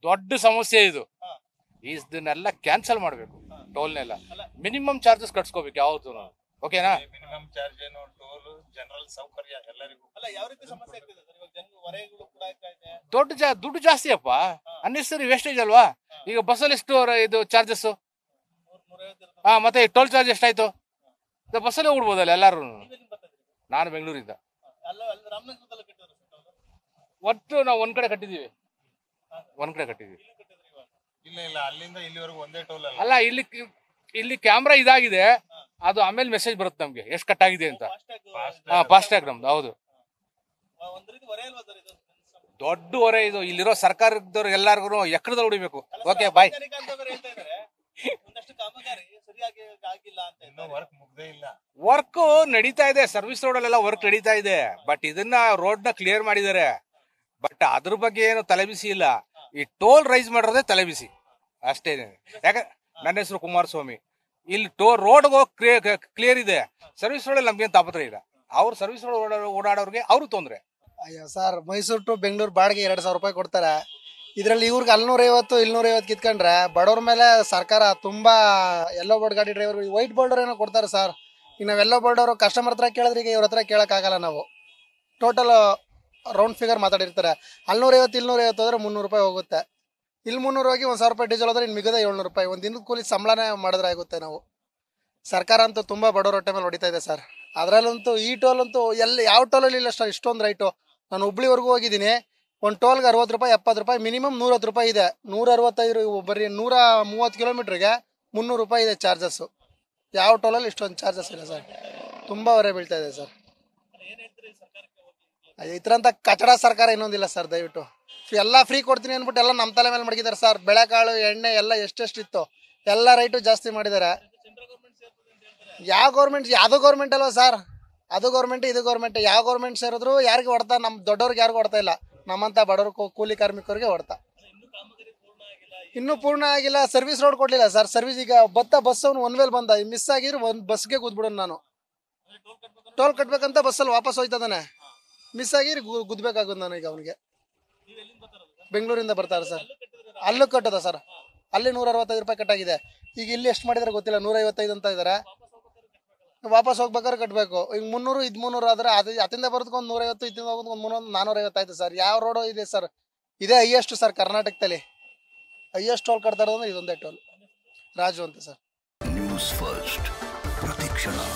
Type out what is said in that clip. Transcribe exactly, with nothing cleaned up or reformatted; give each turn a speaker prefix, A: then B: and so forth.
A: ದೊಡ್ಡ ಸಮಸ್ಯೆ ಇದು. ಇದನ್ನೆಲ್ಲ ಕ್ಯಾನ್ಸಲ್ ಮಾಡಬೇಕು. ಟೋಲ್ನೆಲ್ಲ ಮಿನಿಮಮ್ ಚಾರ್ಜಸ್ ಕಟ್ಸ್ಕೋಬೇಕು ಯಾವತ್ತು. ಓಕೆನಾ?
B: ಮಿನಿಮಮ್ ಚಾರ್ಜ್ ಏನು, ಟೋಲ್, ಜನರಲ್ ಸೌಕರ್ಯ ಎಲ್ಲರಿಗೂ.
C: ಅಲ್ಲ, ಯಾವ ರೀತಿ ಸಮಸ್ಯೆ ಆಗ್ತಿದೆ ಸರ್? ಇವಾಗ ಜನರು ಹೊರೆಗಳು ಕೂಡ ಆಗ್ತಾ ಇದೆ.
A: ದೊಡ್ಡ ಜಾ ದುಡ್ಡು ಜಾಸ್ತಿ ಅಪ್ಪ, ಅನ್ನೆಸರಿ ವೇಸ್ಟೇಜ್ ಅಲ್ವಾ? ಈಗ ಬಸ್ಸಲ್ಲಿ ಎಷ್ಟು ಇದು ಚಾರ್ಜಸ್? ಹಾ, ಮತ್ತೆ ಟೋಲ್ ಚಾರ್ಜ್ ಎಷ್ಟಾಯ್ತು? ಬಸ್ಸಲ್ಲೇ ಹೋಗ್ಬಿಡ್ಬೋದಲ್ಲ ಎಲ್ಲಾರು. ನಾನು ಬೆಂಗಳೂರಿಂದ. ಒಟ್ಟು ನಾವು ಒಂದ್ ಕಡೆ ಕಟ್ಟಿದೀವಿ, ಒಂದ್ ಕಡೆ ಕಟ್ಟಿದೀವಿ.
B: ಇಲ್ಲ ಇಲ್ಲ, ಅಲ್ಲಿಂದ ಇಲ್ಲಿವರೆಗೂ ಒಂದೇ ಟೋಲ್ ಅಲ್ಲ.
A: ಅಲ್ಲ, ಇಲ್ಲಿ ಇಲ್ಲಿ ಕ್ಯಾಮ್ರಾ ಇದಾಗಿದೆ, ಅದು ಆಮೇಲೆ ಮೆಸೇಜ್ ಬರುತ್ತೆ ನಮ್ಗೆ ಎಷ್ಟು ಕಟ್ ಆಗಿದೆ ಅಂತ. ಹಾ, ಫಾಸ್ಟ್ಯಾಗ್ ನಮ್ದು. ಹೌದು, ದೊಡ್ಡ ಹೊರೆ ಇದು. ಇಲ್ಲಿರೋ ಸರ್ಕಾರದವ್ರು ಎಲ್ಲಾರ್ಗು ಎಕ್ಕಡದಲ್ಲಿ ಹೊಡಿಬೇಕು. ಓಕೆ, ಬಾಯ್. ವರ್ಕ್ ನಡೀತಾ ಇದೆ, ಸರ್ವಿಸ್ ರೋಡ್ ಅಲ್ಲೆಲ್ಲ ವರ್ಕ್ ನಡೀತಾ ಇದೆ. ಬಟ್ ಇದನ್ನ ರೋಡ್ ನ ಕ್ಲಿಯರ್ ಮಾಡಿದ್ದಾರೆ. ಬಟ್ ಅದ್ರ ಬಗ್ಗೆ ಏನು ತಲೆಬಿಸಿ ಇಲ್ಲ. ಈ ಟೋಲ್ ರೈಸ್ ಮಾಡಿರೋದೇ ತಲೆಬಿಸಿ ಅಷ್ಟೇ. ಯಾಕೆ, ನನ್ನ ಹೆಸರು ಕುಮಾರಸ್ವಾಮಿ. ಇಲ್ಲಿ ಟೋ ರೋಡ್ ಕ್ಲಿಯರ್ ಇದೆ, ಸರ್ವಿಸ್ ರೋಡ್ ನಮ್ಗೇನು ತಾಪತ್ರ ಇಲ್ಲ. ಅವ್ರು ಸರ್ವಿಸ್ ರೋಡ್ ಓಡಾಡೋರಿಗೆ ಅವ್ರು ತೊಂದ್ರೆ.
D: ಅಯ್ಯೋ ಸರ್, ಮೈಸೂರು ಟು ಬೆಂಗಳೂರು ಬಾಡಿಗೆ ಎರಡು ಸಾವಿರ ರೂಪಾಯಿ ಕೊಡ್ತಾರೆ. ಇದರಲ್ಲಿ ಇವ್ರಿಗೆ ಅಲ್ನೂರೈವತ್ತು ಇಲ್ನೂರೈವತ್ತು ಕಿತ್ಕೊಂಡ್ರೆ ಬಡವ್ರ ಮೇಲೆ ಸರ್ಕಾರ ತುಂಬಾ ಎಲ್ಲೋ ಬೋರ್ಡ್ ಗಾಡಿ ಡ್ರೈವರ್ ವೈಟ್ ಬೋರ್ಡರ್ ಏನೋ ಕೊಡ್ತಾರೆ ಸರ್. ಈಗ ನಾವು ಎಲ್ಲೋ ಬೋರ್ಡವರು ಕಸ್ಟಮರ್ ಹತ್ರ ಕೇಳಿದ್ರೆ ಈಗ ಇವ್ರ ಹತ್ರ ಕೇಳೋಕ್ಕಾಗಲ್ಲ. ನಾವು ಟೋಟಲ್ ರೌಂಡ್ ಫಿಗರ್ ಮಾತಾಡಿರ್ತಾರೆ. ಅಲ್ನೂರೈವತ್ತು ಇಲ್ನೂರೈವತ್ತು ಹೋದ್ರೆ ಮುನ್ನೂರು ರೂಪಾಯಿ ಹೋಗುತ್ತೆ. ಇಲ್ಲಿ ಮುನ್ನೂರು ಹೋಗಿ ಒಂದು ಸಾವಿರ ರೂಪಾಯಿ ಡೀಸೆಲ್ ಹೋದ್ರೆ ಇನ್ನು ಮಿಗದ ಏಳ್ನೂರು ರೂಪಾಯಿ ಒಂದು ದಿನದ ಕೂಲಿ ಸಂಬಳನೇ ಮಾಡಿದ್ರೆ ಆಗುತ್ತೆ. ನಾವು ಸರ್ಕಾರ ಅಂತೂ ತುಂಬ ಬಡವ್ರ ಹೊಟ್ಟೆ ಮೇಲೆ ಹೊಡಿತಾ ಇದೆ ಸರ್. ಅದರಲ್ಲಂತೂ ಈ ಟೋಲ್ ಅಂತೂ ಎಲ್ಲಿ ಯಾವ ಟೋಲಲ್ಲಿ ಇಲ್ಲ ಸರ್ ಇಷ್ಟೊಂದು ರೈಟು. ನಾನು ಹುಬ್ಳಿವರೆಗೂ ಹೋಗಿದ್ದೀನಿ, ಒಂದು ಟೋಲ್ಗೆ ಅರವತ್ತು ರೂಪಾಯಿ ಎಪ್ಪತ್ತು ರೂಪಾಯಿ ಮಿನಿಮಮ್ ನೂರತ್ತು ರೂಪಾಯಿ ಇದೆ. ನೂರ ಅರವತ್ತೈದು ಬರೀ ನೂರ ಮೂವತ್ತು ಕಿಲೋಮೀಟ್ರಿಗೆ ಮುನ್ನೂರು ರೂಪಾಯಿ ಇದೆ ಚಾರ್ಜಸ್ಸು. ಯಾವ ಟೋಲಲ್ಲಿ ಇಷ್ಟೊಂದು ಚಾರ್ಜಸ್ ಇಲ್ಲ ಸರ್. ತುಂಬ ಹೊರೆ ಬೀಳ್ತಾ ಇದೆ ಸರ್. ಇದ್ರಂತ ಕಚಡ ಸರ್ಕಾರ ಇನ್ನೊಂದಿಲ್ಲ ಸರ್. ದಯವಿಟ್ಟು ಎಲ್ಲ ಫ್ರೀ ಕೊಡ್ತೀನಿ ಅಂದ್ಬಿಟ್ಟು ಎಲ್ಲ ನಮ್ಮ ತಲೆ ಮೇಲೆ ಮಡಗಿದ್ದಾರೆ ಸರ್. ಬೆಳೆಕಾಳು ಎಣ್ಣೆ ಎಲ್ಲ ಎಷ್ಟೆಷ್ಟಿತ್ತು ಎಲ್ಲ ರೈಟು ಜಾಸ್ತಿ ಮಾಡಿದ್ದಾರೆ. ಯಾವ ಗೌರ್ಮೆಂಟ್, ಯಾವುದೋ ಗೌರ್ಮೆಂಟ್ ಅಲ್ವಾ ಸರ್? ಅದು ಗೌರ್ಮೆಂಟ್ ಇದು ಗೌರ್ಮೆಂಟ್. ಯಾವ ಗೌರ್ಮೆಂಟ್ ಸೇರಿದ್ರು ಯಾರಿಗೆ ಹೊಡ್ತಾ? ನಮ್ಮ ದೊಡ್ಡವ್ರಿಗೆ ಯಾರಿಗೂ ಹೊಡ್ತಾ ಇಲ್ಲ. ನಮ್ಮಂತ ಬಡವರು ಕೂಲಿ ಕಾರ್ಮಿಕರಿಗೆ ಹೊಡ್ತಾ. ಇನ್ನೂ ಪೂರ್ಣ ಆಗಿಲ್ಲ. ಸರ್ವಿಸ್ ರೋಡ್ ಕೊಡ್ಲಿಲ್ಲ ಸರ್. ಸರ್ವಿಸ್ ಈಗ ಬತ್ತ ಬಸ್ ಅವನು ಒನ್ ವೇಲ್ ಬಂದ, ಮಿಸ್ ಆಗಿದ್ರು ಒಂದು ಬಸ್ಗೆ ಕೂತ್ಬಿಡೋನು ನಾನು. ಟೋಲ್ ಕಟ್ಬೇಕಂತ ಬಸ್ಸಲ್ಲಿ ವಾಪಸ್ ಹೋಯ್ತದಾನೆ, ಮಿಸ್ ಆಗಿರಿ ಗುದ್ಬೇಕಾಗೋದು ನಾನು. ಈಗ ಅವನಿಗೆ ಬೆಂಗಳೂರಿಂದ ಬರ್ತಾರೆ ಸರ್. ಅಲ್ಲೂ ಕಟ್ಟೋದ ಸರ್. ಅಲ್ಲಿ ನೂರ ಅರವತ್ತೈದು ರೂಪಾಯಿ ಕಟ್ಟಾಗಿದೆ. ಈಗ ಇಲ್ಲಿ ಎಷ್ಟು ಮಾಡಿದಾರೆ ಗೊತ್ತಿಲ್ಲ, ನೂರ ಐವತ್ತೈದು ಅಂತ ಇದ್ದಾರೆ. ವಾಪಸ್ ಹೋಗ್ಬೇಕಾದ್ರೆ ಕಟ್ಟಬೇಕು. ಈಗ ಮುನ್ನೂರು ಇದು ಮುನ್ನೂರು ಆದ್ರೆ ಅದು ಅತಿಂದ ಬರೋದಕ್ಕೊಂದು ನೂರೈವತ್ತು, ಇತ್ತಿಂದ ಹೋಗೋದು ಒಂದು ಮುನ್ನೂರು ನಾನೂರೈವತ್ತಾಯ್ತು ಸರ್. ಯಾವ ರೋಡು ಇದೆ ಸರ್? ಇದೇ ಹೈಯೆಸ್ಟ್ ಸರ್ ಕರ್ನಾಟಕದಲ್ಲಿ. ಹೈಯೆಸ್ಟ್ ಟೋಲ್ ಕಟ್ತಾ ಇರೋದು ಇದೊಂದೇ ಟೋಲ್, ರಾಜು ಅಂತ ಸರ್.
E: ನ್ಯೂಸ್ ಫಸ್ಟ್ ಪ್ರತಿಕ್ಷಣ.